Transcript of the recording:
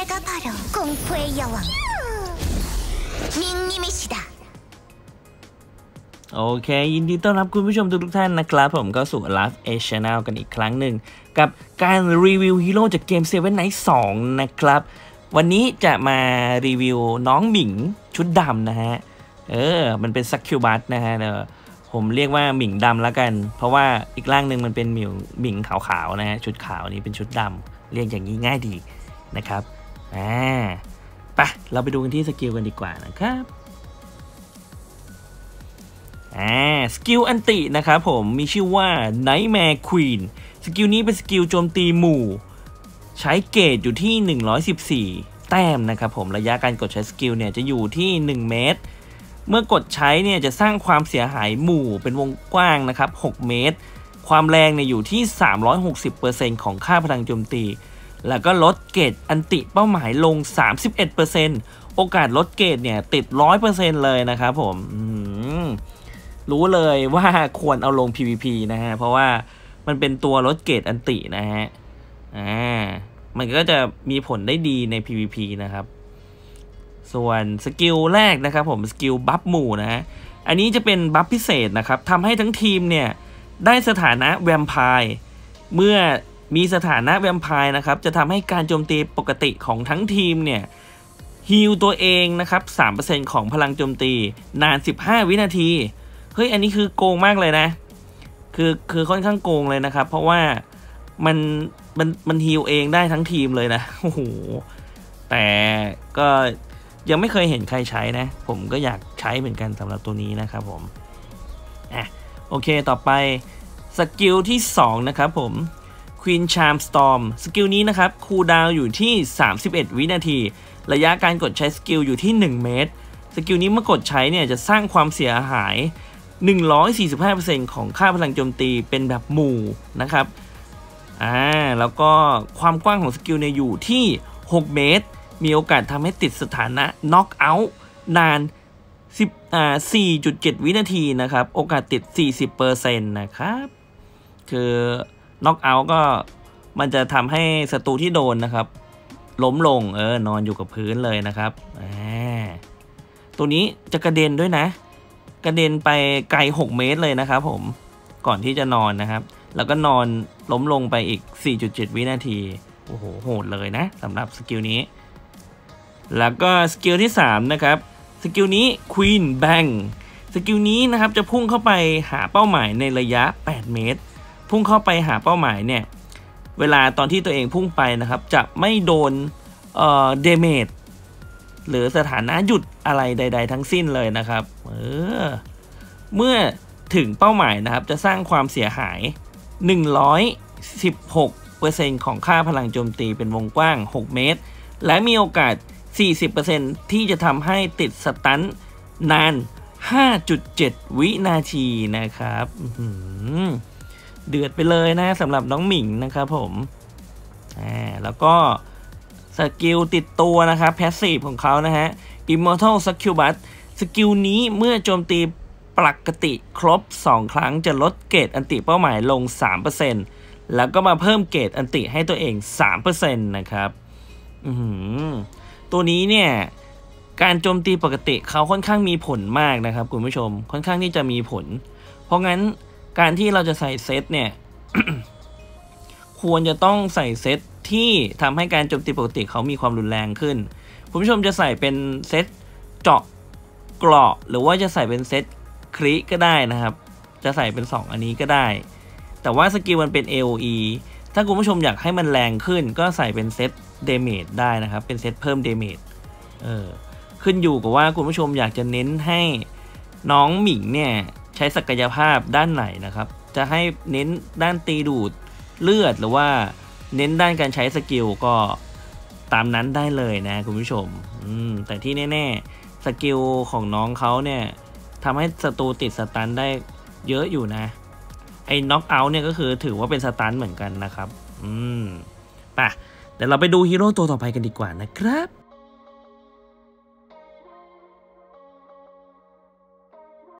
が바로 공포의 여왕 밍니미시다 โอเคยินดีต้อนรับคุณผู้ชมทุกท่านนะครับผมก็สู่ Live A Channel กันอีกครั้งหนึ่งกับการรีวิวฮีโร่จากเกม Seven Knights 2 นะครับวันนี้จะมารีวิวน้องหมิงชุดดำนะฮะมันเป็นซักคิวบัสนะฮะผมเรียกว่าหมิงดำแล้วกันเพราะว่าอีกร่างหนึ่งมันเป็นหมิงขาวๆนะฮะชุดขาวนี้เป็นชุดดำเรียกอย่างนี้ง่ายดีนะครับไปเราไปดูกันที่สกิลกันดีกว่านะครับสกิลอันตินะครับผมมีชื่อว่า Nightmare Queen สกิลนี้เป็นสกิลโจมตีหมู่ใช้เกรดอยู่ที่114แต้มนะครับผมระยะการกดใช้สกิลเนี่ยจะอยู่ที่1เมตรเมื่อกดใช้เนี่ยจะสร้างความเสียหายหมู่เป็นวงกว้างนะครับ6เมตรความแรงเนี่ยอยู่ที่ 360% ของค่าพลังโจมตีแล้วก็ลดเกรดอันติเป้าหมายลง 31% โอกาสลดเกรดเนี่ยติด 100% เลยนะครับผมรู้เลยว่าควรเอาลง PVP นะฮะเพราะว่ามันเป็นตัวลดเกรดอันตินะฮะมันก็จะมีผลได้ดีใน PVP นะครับส่วนสกิลแรกนะครับผมสกิลบัฟหมู่นะฮะอันนี้จะเป็นบัฟพิเศษนะครับทำให้ทั้งทีมเนี่ยได้สถานะแวมไพร์เมื่อมีสถานะแวมไพร์นะครับจะทำให้การโจมตีปกติของทั้งทีมเนี่ยฮีลตัวเองนะครับ 3% ของพลังโจมตีนาน15วินาทีเฮ้ยอันนี้คือโกงมากเลยนะคือค่อนข้างโกงเลยนะครับเพราะว่ามันฮีลเองได้ทั้งทีมเลยนะโอ้โหแต่ก็ยังไม่เคยเห็นใครใช้นะผมก็อยากใช้เหมือนกันสำหรับตัวนี้นะครับผมโอเคต่อไปสกิลที่2นะครับผม Queen Charm Storm สกิลนี้นะครับคูลดาวน์อยู่ที่31วินาทีระยะการกดใช้สกิลอยู่ที่1เมตรสกิลนี้เมื่อกดใช้เนี่ยจะสร้างความเสียหาย 145% ของค่าพลังโจมตีเป็นแบบหมู่นะครับแล้วก็ความกว้างของสกิลเนี่ยอยู่ที่6เมตรมีโอกาสทำให้ติดสถานะ Knock Out นาน 4.7 วินาทีนะครับโอกาสติด 40% นะครับคือ Knock Out ก็มันจะทำให้ศัตรูที่โดนนะครับล้มลงนอนอยู่กับพื้นเลยนะครับตัวนี้จะกระเด็นด้วยนะกระเด็นไปไกล6เมตรเลยนะครับผมก่อนที่จะนอนนะครับแล้วก็นอนล้มลงไปอีก 4.7 วินาทีโอ้โหโหดเลยนะสำหรับสกิลนี้แล้วก็สกิลที่3นะครับสกิลนี้ Queen Bang สกิลนี้นะครับจะพุ่งเข้าไปหาเป้าหมายในระยะ8เมตรพุ่งเข้าไปหาเป้าหมายเนี่ยเวลาตอนที่ตัวเองพุ่งไปนะครับจะไม่โดนเดเมจหรือสถานะหยุดอะไรใดๆทั้งสิ้นเลยนะครับเมื่อถึงเป้าหมายนะครับจะสร้างความเสียหาย 116% ของค่าพลังโจมตีเป็นวงกว้าง6เมตรและมีโอกาส 40% ที่จะทำให้ติดสตันนาน 5.7 วินาทีนะครับเดือดไปเลยนะสำหรับน้องหมิงนะครับผมแล้วก็สกิลติดตัวนะครับแพสซีฟของเขานะฮะ Immortal Succubus สกิลนี้เมื่อโจมตีปกติครบ2ครั้งจะลดเกรดอันติเป้าหมายลง 3% แล้วก็มาเพิ่มเกรดอันติให้ตัวเอง 3% นะครับตัวนี้เนี่ยการโจมตีปกติเขาค่อนข้างมีผลมากนะครับคุณผู้ชมค่อนข้างที่จะมีผลเพราะงั้นการที่เราจะใส่เซตเนี่ย ควรจะต้องใส่เซตที่ทำให้การโจมตีปกติเขามีความรุนแรงขึ้นคุณผู้ชมจะใส่เป็นเซตเจาะเกราะหรือว่าจะใส่เป็นเซตคริก็ได้นะครับจะใส่เป็น2อันนี้ก็ได้แต่ว่าสกิลมันเป็น AOE ถ้าคุณผู้ชมอยากให้มันแรงขึ้นก็ใส่เป็นเซตเดเมจได้นะครับเป็นเซตเพิ่มเดเมจขึ้นอยู่กับว่าคุณผู้ชมอยากจะเน้นให้น้องหมิงเนี่ยใช้ศักยภาพด้านไหนนะครับจะให้เน้นด้านตีดูดเลือดหรือว่าเน้นด้านการใช้สกิลก็ตามนั้นได้เลยนะคุณผู้ชมแต่ที่แน่ๆสกิลของน้องเขาเนี่ยทำให้ศัตรูติดสตันได้เยอะอยู่นะไอ้น็อกเอาท์เนี่ยก็คือถือว่าเป็นสตันเหมือนกันนะครับเดี๋ยวเราไปดูฮีโร่ตัวต่อไปกันดีกว่านะครับ